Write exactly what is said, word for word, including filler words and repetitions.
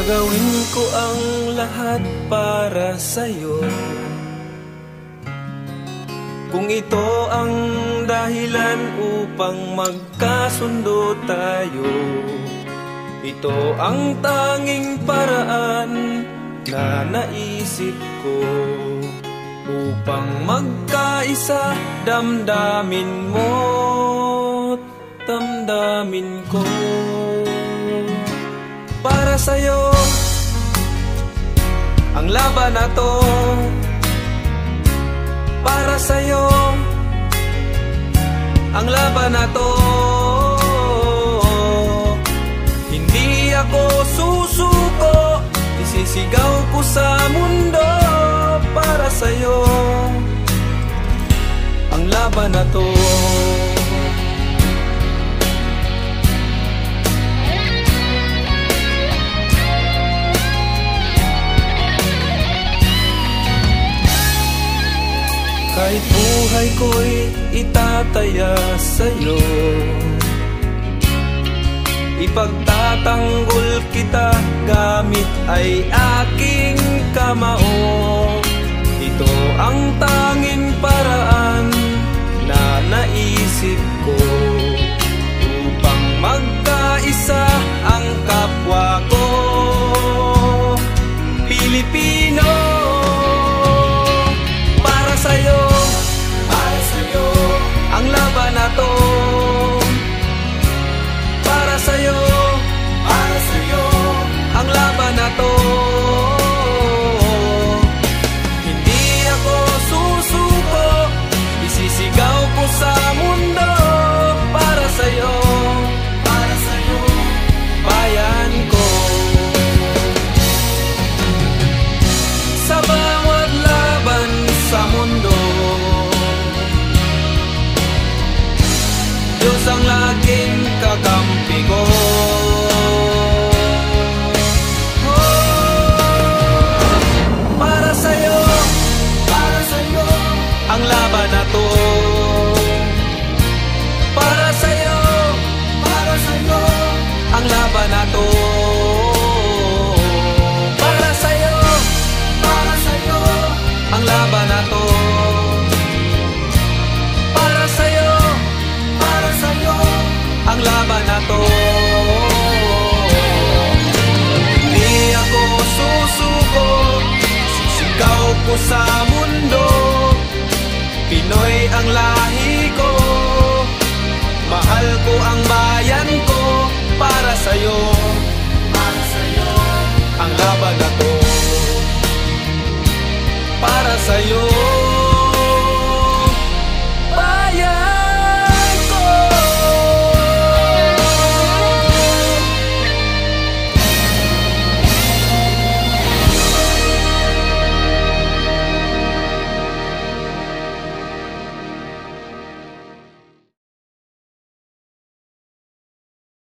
Gagawin ko ang lahat para sa'yo. Kung ito ang dahilan upang magkasundo tayo, ito ang tanging paraan na naisip ko upang magkaisa, damdamin mo't damdamin ko. Para sa'yo ang laban na to, para sa'yo ang laban na to. Hindi ako susuko, isisigaw ko sa mundo. Para sa'yo ang laban na to. Kahit buhay ko'y itataya sa'yo, ipagtatanggol kita gamit ay aking kamao. Ito ang tanging paraan na naisip ko upang magkaisa ang kapwa ko Pilipino. Para sa'yo, para sa'yo ang laban na to. Para sa'yo, para sa'yo ang laban na to. Hindi ako susuko, isisigaw ko sa mundo. Para sa'yo, para sa'yo bayan ko. Sa bawat laban sa mundo, Diyos ang laging kakampi ko. Para sa'yo, para sa'yo ang laban na to. Para sa'yo, para sa'yo ang laban na to. Para sa'yo, para sa'yo ang laban na to. Para sa'yo, para sa'yo ang laban na to. Hindi ako susuko, sisigaw ko sa mundo. Pinoy ang lahi ko, mahal ko ang bayan ko. Para sa'yo, para sa'yo ang laban na to. Para sa'yo.